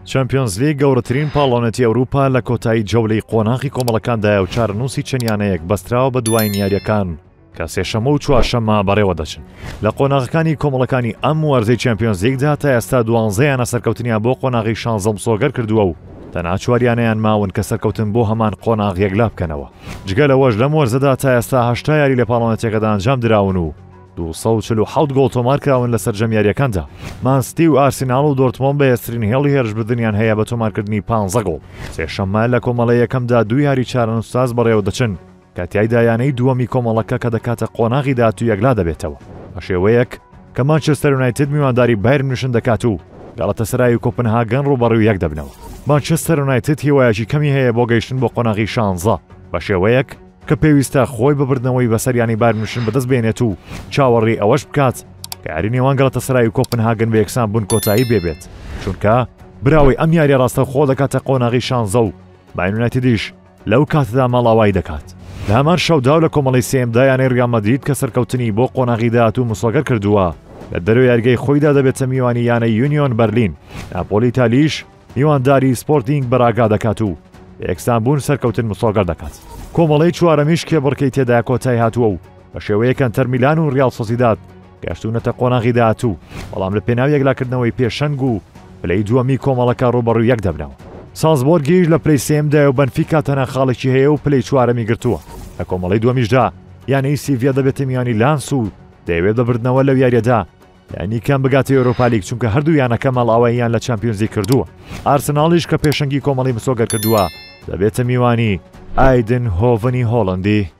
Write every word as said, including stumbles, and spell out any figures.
چمپیۆنز لیگ گەورەترین پاڵۆنەتی ئەوروپا لە کۆتایی جەولەی قۆناغی کۆمەڵەکاندایە و چارەنووسی چەندیانەیەک بەستراوە بە دوای نیاریەکان کە سێشەمە و چوارشەممە بەڕێوە دەچن. لە قۆناغەکانی کۆمەڵەکانی ئەم وەرزەی چمپیۆنز لیگدا تا ئێستا دوانزەیانە سەرکەوتنیان بۆ قۆناغی شانزەم سۆگەر کردووە و تەنها چواریانەیان ماون کە سەرکەوتن بۆ هەمان قۆناغ یەکلا بکەنەوە. جگە لەوەش لەم وەرزەدا تا ئێستا هەشتا یاری لە پاڵۆنەتێکەدا ئەنجام دراون و دوو سەد و چل و حەوت گۆڵ تۆمار کراون لە سەرجەم یاریەکاندا. مانستی و ئارسیناڵ و دۆرتمۆند بەهێزترین هێڵی هێرشبردنیان هەیە بە تۆمارکردنی پانزە گۆڵ. سێشەممە لە کۆمەڵە یەکەمدا دوو یاری چارەنووساز بەڕێوە دەچن کە تیایدا یانەی دووەمی کۆمەڵەکە کە دەکاتە قۆناغی داهاتوو یەکلا دەبێتەوە بە شێوەیەک کە مانچستەر یونایتد میوانداری بایرن میونخ دەکات و گاڵاتەسەرای و کۆپنهاگن ڕوبەڕووی یەک دەبنەوە. مانچستەر یونایتد هیوایەکی کەمی هەیە بۆ گەیشتن بۆ قۆناغی شانزە بە شێوەیەک کە پێویستە خۆی ببردنەوەی بەسەریانی بایرن میونخ بەدەست بێنێت و چاوەڕێی ئەوەش بکات کە یاری نێوان گاڵاتەسەرای و کۆپنهاگن بە یەکسان بوون کۆتایی بێبێت، چونکە براوی ئەم یاریە ڕاستە خۆ دەکاتە قۆناغی شانزە و بایرن یونایتدیش لەو کاتەدا ماڵاوای دەکات. لە هەمان شەودا لە کۆمەڵی سێمدا یانەی ڕیال مەدرید کە سەرکەوتنی بۆ قۆناغی داهاتوو مسۆگەر کردووە لە دەرەوەی یاریگەی خۆیدا دەبێتە میوانی یانەی یونیۆن بەرلین. ناپۆلی ئیتالیش میوانداری سپۆرتینگ بەراگا دەکات و یەکسان بوون سەرکەوتن مسۆگەر دەکات. کۆمەڵەی چوارەمیش کێبڕکەی تێدا کۆتایی هاتووە و بە شێوەیەک ئەنتەر میلان و ریال سۆسیداد گەشتونەتە قۆناغی داهاتوو، بەڵام لە پێناو یەکلاکردنەوەی پێشەنگ و پلەی دووەمی کۆمەڵەکە ڕوبەڕووی یەک دەبنەوە. سالزبۆرگیش لە پلەی سێمدا و بەنفیکا تەنها خاڵێکی هەیە و پلەی چوارەمی گرتووە. لە کۆمەڵەی دووەمیشدا یانەی سیڤیا دەبێتە میانی لانس و دەیەوێت ببردنەوە لەو یاریەدا یانی کەم بگاتە ئەوروپا لیگ، چونکە هەردوو یانەکە ماڵئاواییان لە چامپیۆنز لیگ کردووە. ئارسناڵیش کە پێشەنگی کۆمەڵی مسۆگەر کردووە دەبێتە میوانی ئایدن هۆڤنی هۆڵندی.